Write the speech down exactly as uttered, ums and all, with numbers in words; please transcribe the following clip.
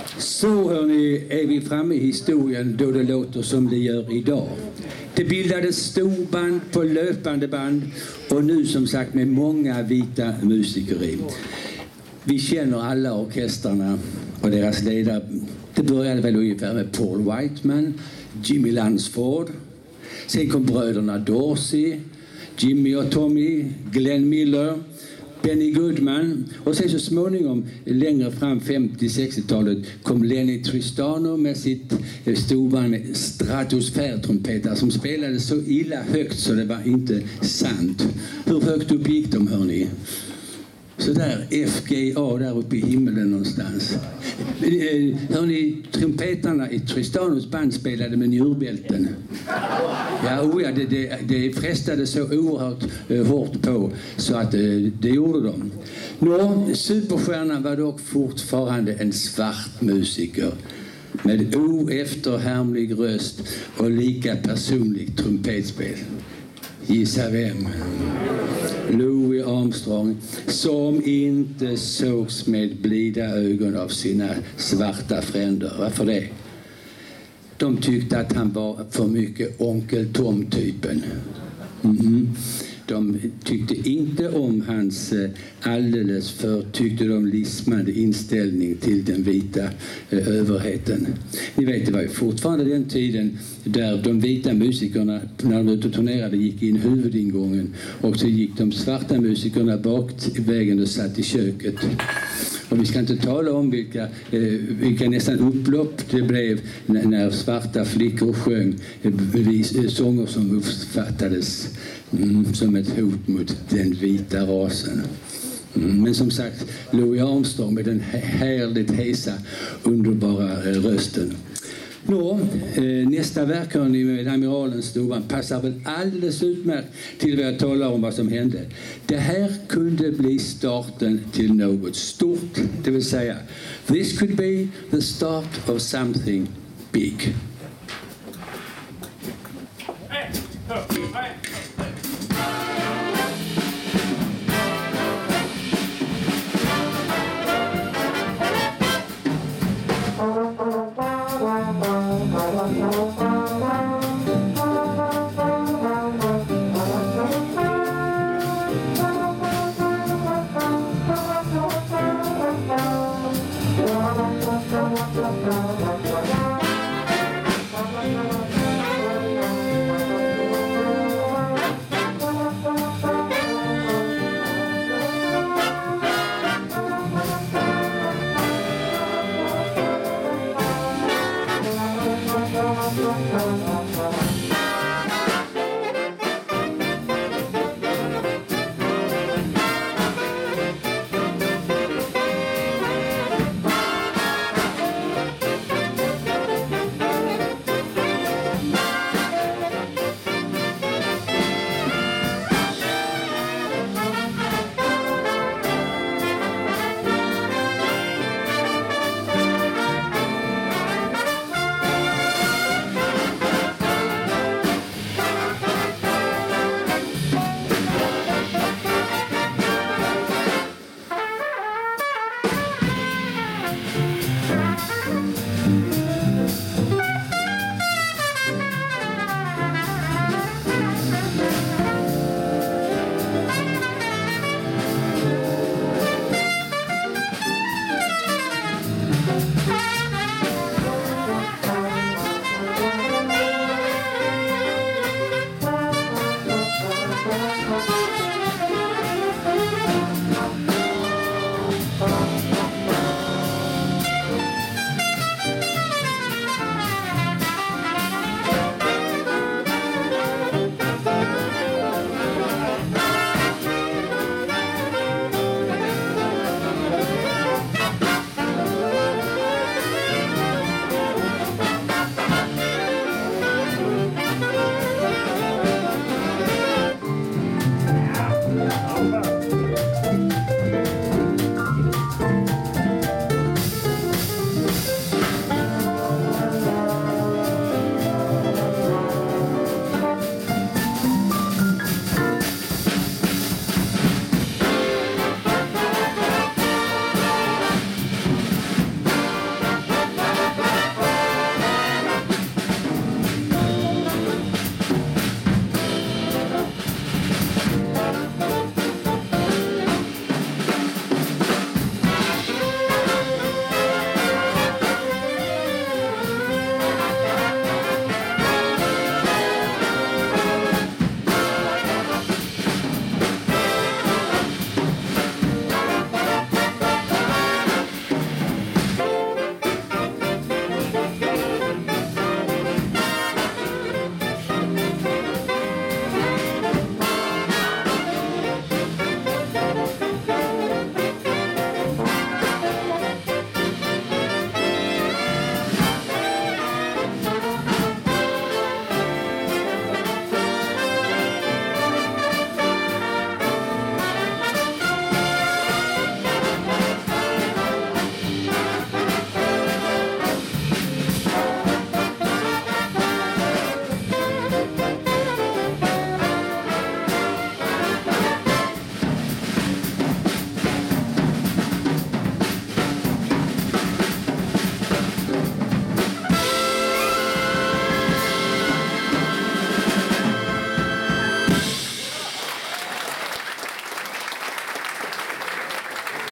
Så hörni, är vi framme i historien då det låter som det gör idag. Det bildades storband på löpande band och nu som sagt med många vita musiker i. Vi känner alla orkestrarna och deras ledare. Det började väl ungefär med Paul Whiteman, Jimmy Lansford. Sen kom bröderna Dorsey, Jimmy och Tommy, Glenn Miller, Benny Goodman. Och sen så småningom, längre fram femtio-sextiotalet, kom Lenny Tristano med sitt storband med stratosfärtrumpeter som spelade så illa högt så det var inte sant. Hur högt upp gick de, hörni? Så där, F G A där uppe i himmelen någonstans. Hörni, trumpetarna i Tristanos band spelade med njurbälten. Ja, oh ja, det, det, det frestade så oerhört eh, hårt på så att eh, det gjorde de. Nå, superstjärnan var dock fortfarande en svart musiker med oefterhärmlig röst och lika personligt trumpetspel. Gissa vem? Louis Armstrong, som inte sågs med blida ögon av sina svarta fränder. Varför det? De tyckte att han var för mycket onkel Tom-typen. Mm-hmm. De tyckte inte om hans alldeles för, tyckte de, lismande inställning till den vita eh, överheten. Ni vet, det var ju fortfarande den tiden där de vita musikerna, när de var ute och turnerade, gick in huvudingången och så gick de svarta musikerna bak vägen och satt i köket. Och vi ska inte tala om vilka, eh, vilka nästan upplopp det blev när, när svarta flickor sjöng eh, sånger som uppfattades mm, som ett hot mot den vita rasen. Mm, men som sagt, Louis Armstrong med den härligt hesa, underbara eh, rösten. Nå, eh, nästa verk hörni med Amiralens storband passar väl alldeles utmärkt till vad jag talar om vad som hände. Det här kunde bli starten till något stort, det vill säga this could be the start of something big. Thank you.